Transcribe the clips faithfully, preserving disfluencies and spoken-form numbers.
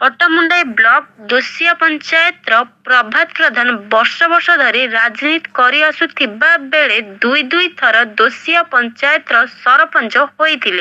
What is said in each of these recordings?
पट्टामुंडाई block दोसिया panchayat रो प्रभात प्रधान वर्ष वर्ष धरी राजनीति करि आसुथिबा बेले दुई दुई थर दोसिया पंचायत रो सरपंच होइथिले।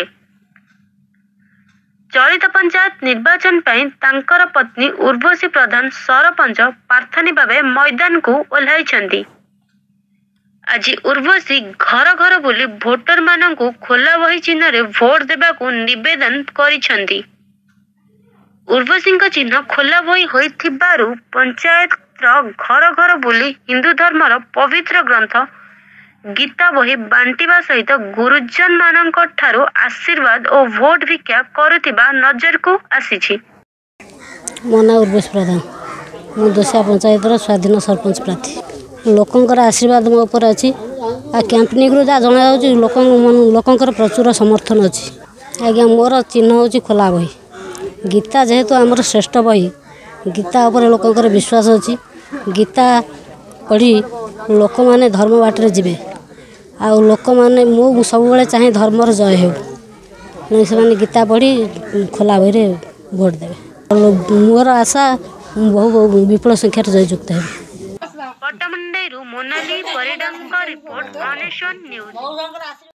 चलित पंचायत निर्वाचन पई तांकर पत्नी उर्वशी प्रधान सरपंच प्रार्थनी भावे मैदान को ओह्लाइछंती। आज उर्वशी घर घर बुली भोटर मानकु खोला बही चिन्ह रे भोट देबाकू निवेदन करिछंती। उर्वशी चिन्ह खोला बही होइथिबारु पंचायत घर घर बुली हिंदू धर्मर पवित्र ग्रंथ गीता बही बांटिबा सहित गुरुजन मानक ठारू आशीर्वाद और भोट भिक्षा करुथिबा नजर को आसीछि। मो ना उर्वशी प्रधान, मो दोसिया पंचायत स्वाधीन सरपंच प्रार्थी। लोकंकर आशीर्वाद मो ऊपर अच्छी। आ कैंपेनिंग रु जा जना जाउछि लोक लोकंकर प्रचुर समर्थन अच्छी। आज्ञा मोर चिन्ह होछि खोला बही। गीता जेहेतु आमर श्रेष्ठ बही, गीता उपर लोकंकर विश्वास अच्छी। गीता पढ़ी लोक माने धर्म बाटरे जीवे। आ लोक माने मु सब बेले चाहे धर्मर जय हो से गीता पढ़ी खोला बही रे भोट देवे। मोर आशा बहु विपुल संख्यार जययुक्त है। पट्टामुंडाई मोनाली परिडा रिपोर्ट, ऑनेशन न्यूज।